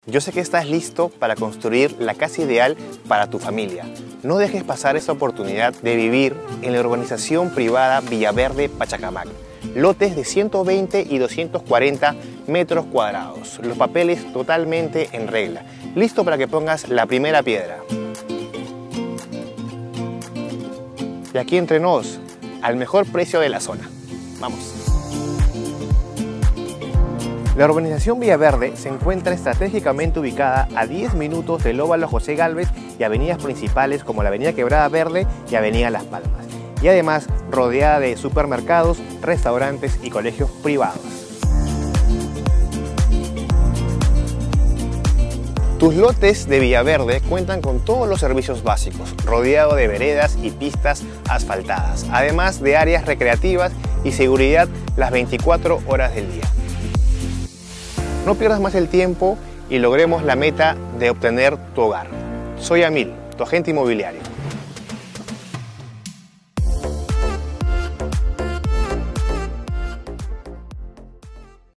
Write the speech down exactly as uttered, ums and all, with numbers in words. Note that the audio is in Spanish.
Yo sé que estás listo para construir la casa ideal para tu familia. No dejes pasar esta oportunidad de vivir en la urbanización privada Villaverde Pachacamac. Lotes de ciento veinte y doscientos cuarenta metros cuadrados. Los papeles totalmente en regla. Listo para que pongas la primera piedra. Y aquí entre nos, al mejor precio de la zona. Vamos. La urbanización Villaverde se encuentra estratégicamente ubicada a diez minutos del óvalo José Gálvez y avenidas principales como la avenida Quebrada Verde y avenida Las Palmas. Y además rodeada de supermercados, restaurantes y colegios privados. Tus lotes de Villaverde cuentan con todos los servicios básicos, rodeado de veredas y pistas asfaltadas, además de áreas recreativas y seguridad las veinticuatro horas del día. No pierdas más el tiempo y logremos la meta de obtener tu hogar. Soy Amil, tu agente inmobiliario.